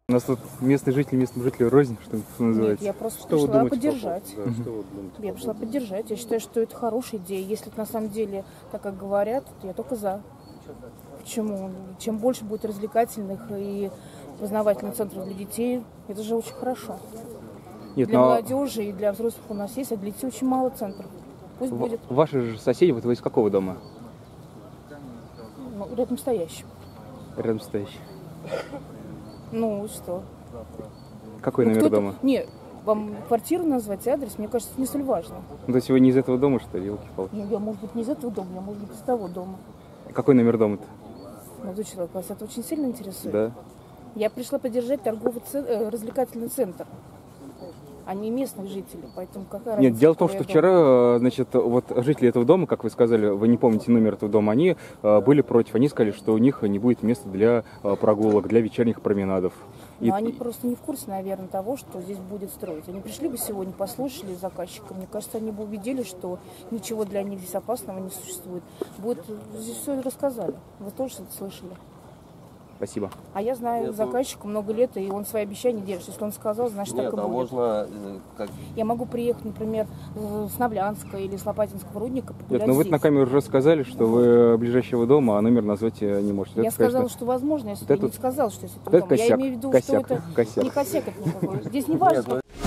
У нас тут местные жители рознь, что называется. Нет, я просто что пришла поддержать. Да, что вы думаете Я пришла поддержать. Я считаю, что это хорошая идея. Если на самом деле, так как говорят, то я только за. Почему? Чем больше будет развлекательных и познавательных центров для детей, это же очень хорошо. Нет, Для молодежи и для взрослых у нас есть, а для детей очень мало центров. Пусть будет. Ваши же соседи, вот вы из какого дома? Ну, рядом стоящий. Рядом стоящий. Ну, что? Какой номер дома? Нет, вам квартиру назвать, адрес, мне кажется, не столь важно. Ну, то есть вы не из этого дома, что ли, елки-палки? Ну, я, может быть, не из этого дома, я, может быть, из того дома. Какой номер дома-то? Молодой человек, вас это очень сильно интересует? Да. Я пришла поддержать развлекательный центр, а не местных жителей, поэтому какая разница? Нет, дело в том, что вчера, значит, вот жители этого дома, как вы сказали, вы не помните номер этого дома, они были против, они сказали, что у них не будет места для прогулок, для вечерних променадов. Но они просто не в курсе, наверное, того, что здесь будет строить. Они пришли бы сегодня, послушали заказчика, мне кажется, они бы убедились, что ничего для них здесь опасного не существует. Здесь все рассказали, вы тоже это слышали. Спасибо. А я знаю заказчика много лет, и он свои обещания держит. Если он сказал, значит, так и будет. Можно как... Я могу приехать, например, с Навлянска или с Лопатинского рудника погулять. Нет, но вы на камеру уже сказали, что вы ближайшего дома, а номер назвать не можете. Я это, сказала, конечно, что возможно, если это... я не сказала, что если это дома. Я косяк, имею в виду, косяк, что это косяк. не косяк это никакой. Здесь не важно.